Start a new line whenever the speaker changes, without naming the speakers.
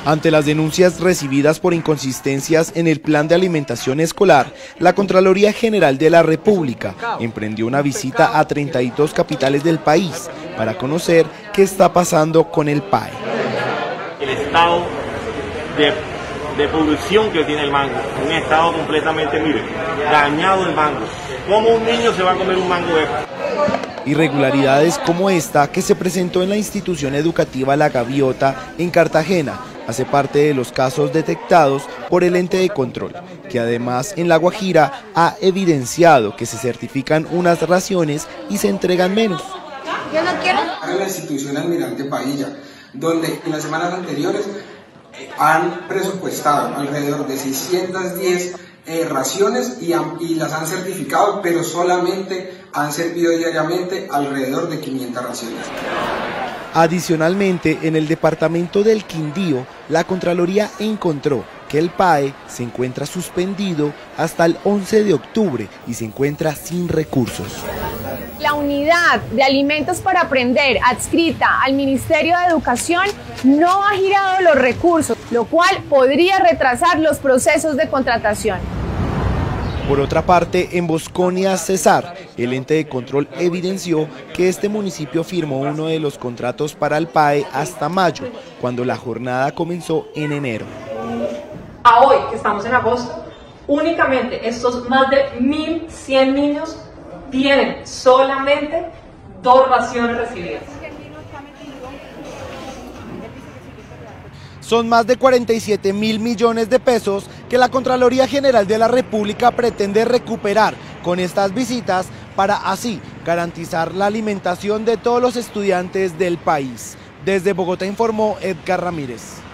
Ante las denuncias recibidas por inconsistencias en el plan de alimentación escolar, la Contraloría General de la República emprendió una visita a 32 capitales del país para conocer qué está pasando con el PAE.
El estado de producción que tiene el mango, un estado completamente, mire, dañado el mango. ¿Cómo un niño se va a comer un mango de esto?
Irregularidades como esta que se presentó en la institución educativa La Gaviota en Cartagena hace parte de los casos detectados por el ente de control, que además en La Guajira ha evidenciado que se certifican unas raciones y se entregan menos.
Yo no quiero.
En la institución Almirante Padilla, donde en las semanas anteriores han presupuestado alrededor de 610 raciones y las han certificado, pero solamente han servido diariamente alrededor de 500 raciones.
Adicionalmente, en el departamento del Quindío, la Contraloría encontró que el PAE se encuentra suspendido hasta el 11 de octubre y se encuentra sin recursos.
La unidad de alimentos para aprender adscrita al Ministerio de Educación no ha girado los recursos, lo cual podría retrasar los procesos de contratación.
Por otra parte, en Bosconia, Cesar, el ente de control evidenció que este municipio firmó uno de los contratos para el PAE hasta mayo, cuando la jornada comenzó en enero.
A hoy, que estamos en agosto, únicamente estos más de 1.100 niños tienen solamente 2 raciones recibidas.
Son más de 47.000 millones de pesos que la Contraloría General de la República pretende recuperar con estas visitas para así garantizar la alimentación de todos los estudiantes del país. Desde Bogotá informó Edgar Ramírez.